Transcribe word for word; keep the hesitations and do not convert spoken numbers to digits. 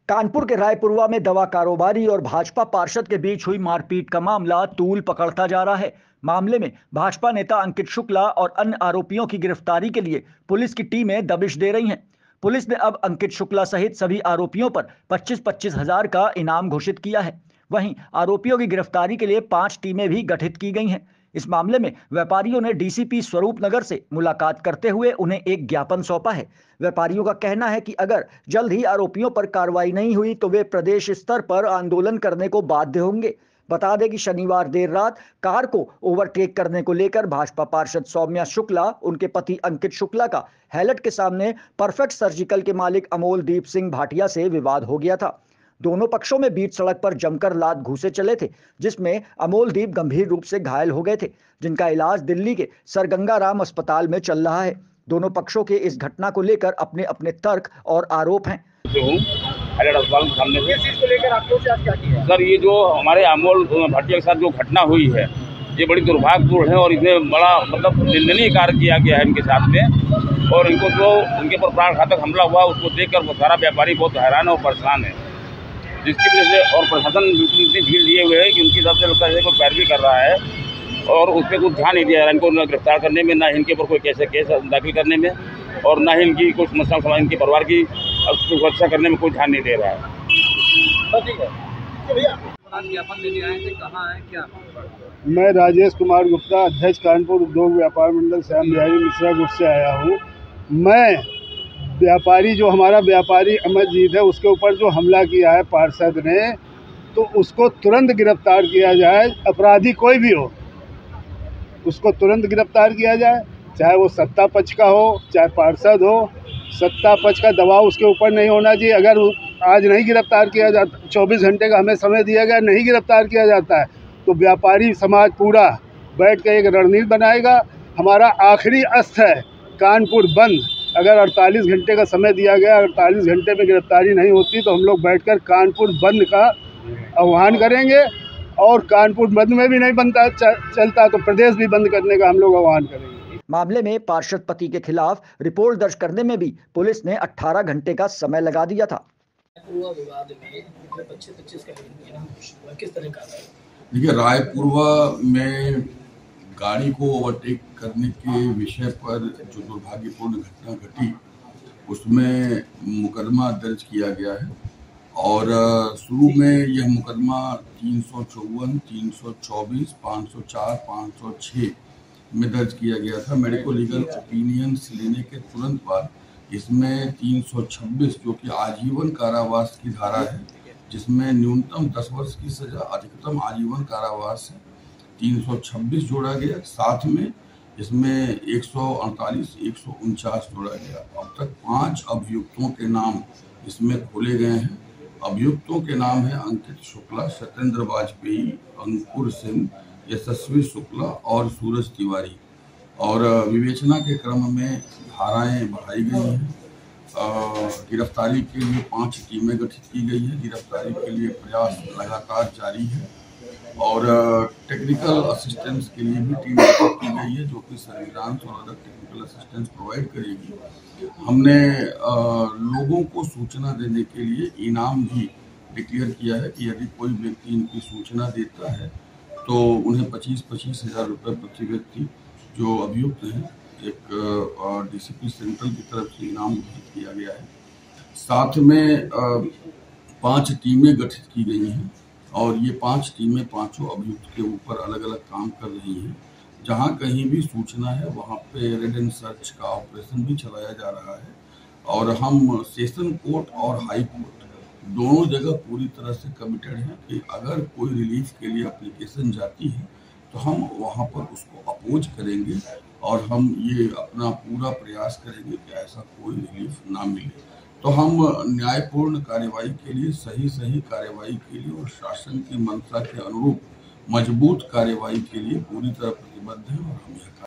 कानपुर के रायपुरवा में दवा कारोबारी और भाजपा पार्षद के बीच हुई मारपीट का मामला तूल पकड़ता जा रहा है। मामले में भाजपा नेता अंकित शुक्ला और अन्य आरोपियों की गिरफ्तारी के लिए पुलिस की टीमें दबिश दे रही हैं। पुलिस ने अब अंकित शुक्ला सहित सभी आरोपियों पर पच्चीस पच्चीस हजार का इनाम घोषित किया है। वहीं आरोपियों की गिरफ्तारी के लिए पांच टीमें भी गठित की गई हैं। इस मामले में व्यापारियों ने डीसीपी स्वरूप नगर से मुलाकात करते हुए उन्हें एक ज्ञापन सौंपा है। व्यापारियों का कहना है कि अगर जल्द ही आरोपियों पर कार्रवाई नहीं हुई तो वे प्रदेश स्तर पर आंदोलन करने को बाध्य होंगे। बता दें कि शनिवार देर रात कार को ओवरटेक करने को लेकर भाजपा पार्षद सौम्या शुक्ला, उनके पति अंकित शुक्ला का हैलट के सामने परफेक्ट सर्जिकल के मालिक अमोलदीप सिंह भाटिया से विवाद हो गया था। दोनों पक्षों में बीच सड़क पर जमकर लात घूसे चले थे, जिसमें अमोलदीप गंभीर रूप से घायल हो गए थे, जिनका इलाज दिल्ली के सर गंगा राम अस्पताल में चल रहा है। दोनों पक्षों के इस घटना को लेकर अपने अपने तर्क और आरोप हैं। अस्पताल के सामने से चीज को लेकर आप लोग से आज क्या किया सर? ये जो हमारे अमोल भाटिया के साथ जो घटना हुई है, ये बड़ी दुर्भाग्यपूर्ण है और इसमें बड़ा मतलब निंदनीय कार्य किया गया है इनके साथ में। और इनको जो उनके पर प्राण घातक हमला हुआ उसको देखकर वो सारा व्यापारी बहुत हैरान और परेशान है, जिसकी वजह से और प्रशासन इतनी भीड़ लिए हुए है कि उनकी हिसाब से लगता है कोई पैरवी कर रहा है और उस पर कुछ ध्यान नहीं दिया जा रहा है। इनको न गिरफ्तार करने में, ना इनके ऊपर कोई कैसे केस दाखिल करने में, और ना ही इनकी कुछ समस्या समाज इनके परिवार की सुरक्षा करने में कोई ध्यान नहीं दे रहा है। ज्ञापन देने आए थे, कहाँ है क्या? मैं राजेश कुमार गुप्ता, अध्यक्ष कानपुर उद्योग व्यापार मंडल श्याम बिहारी मिश्रा गुट से आया हूँ। मैं व्यापारी जो हमारा व्यापारी अमरजीत है उसके ऊपर जो हमला किया है पार्षद ने, तो उसको तुरंत गिरफ्तार किया जाए। अपराधी कोई भी हो उसको तुरंत गिरफ्तार किया जाए, चाहे वो सत्ता पक्ष का हो चाहे पार्षद हो। सत्ता पक्ष का दबाव उसके ऊपर नहीं होना चाहिए। अगर आज नहीं गिरफ्तार किया जाता, चौबीस घंटे का हमें समय दिया गया, नहीं गिरफ्तार किया जाता है तो व्यापारी समाज पूरा बैठ कर एक रणनीति बनाएगा। हमारा आखिरी अस्त्र है कानपुर बंद। अगर अड़तालीस घंटे का समय दिया गया, अड़तालीस घंटे में गिरफ्तारी नहीं होती तो हम लोग बैठकर कानपुर बंद का आह्वान करेंगे, और कानपुर बंद में भी नहीं बनता चलता तो प्रदेश भी बंद करने का हम लोग आह्वान करेंगे। मामले में पार्षद पति के खिलाफ रिपोर्ट दर्ज करने में भी पुलिस ने अठारह घंटे का समय लगा दिया था। देखिए, रायपुरवा में गाड़ी को ओवरटेक करने के विषय पर जो दुर्भाग्यपूर्ण घटना घटी उसमें मुकदमा दर्ज किया गया है। और शुरू में यह मुकदमा तीन सौ चौवन, तीन सौ चौबीस, पाँच सौ चार, पाँच सौ छह में दर्ज किया गया था। मेडिको लीगल ओपिनियंस लेने के तुरंत बाद इसमें तीन सौ छब्बीस जो कि आजीवन कारावास की धारा है, जिसमें न्यूनतम दस वर्ष की सजा, अधिकतम आजीवन कारावास है, तीन सौ छब्बीस जोड़ा गया। साथ में इसमें एक सौ अड़तालीस, एक सौ उनचास जोड़ा गया। अब तक पांच अभियुक्तों के नाम इसमें खोले गए हैं। अभियुक्तों के नाम है अंकित शुक्ला, सत्येंद्र वाजपेयी, अंकुर सिंह, यशस्वी शुक्ला और सूरज तिवारी। और विवेचना के क्रम में धाराएं बढ़ाई गई हैं। गिरफ्तारी के लिए पांच टीमें गठित की गई हैं। गिरफ्तारी के लिए प्रयास लगातार जारी है और टेक्निकल असिस्टेंस के लिए भी टीम गठित की गई है, जो कि सर्विलांस और अदर टेक्निकल असिस्टेंस प्रोवाइड करेगी। हमने आ, लोगों को सूचना देने के लिए इनाम भी डिक्लेयर किया है कि यदि कोई व्यक्ति इनकी सूचना देता है तो उन्हें पच्चीस पच्चीस हजार रुपये प्रति व्यक्ति जो अभियुक्त हैं एक डीसीपी सेंट्रल की तरफ से इनाम घोषित किया गया है। साथ में पांच टीमें गठित की गई हैं और ये पांच टीमें पांचों अभियुक्त के ऊपर अलग अलग काम कर रही हैं। जहां कहीं भी सूचना है वहां पे रेड एंड सर्च का ऑपरेशन भी चलाया जा रहा है। और हम सेशन कोर्ट और हाई कोर्ट दोनों जगह पूरी तरह से कमिटेड हैं कि अगर कोई रिलीफ के लिए एप्लीकेशन जाती है तो हम वहां पर उसको अपोज करेंगे और हम ये अपना पूरा प्रयास करेंगे कि ऐसा कोई रिलीफ ना मिले। तो हम न्यायपूर्ण कार्यवाही के लिए, सही सही कार्यवाही के लिए और शासन की मंशा के अनुरूप मजबूत कार्यवाही के लिए पूरी तरह प्रतिबद्ध हैं और हम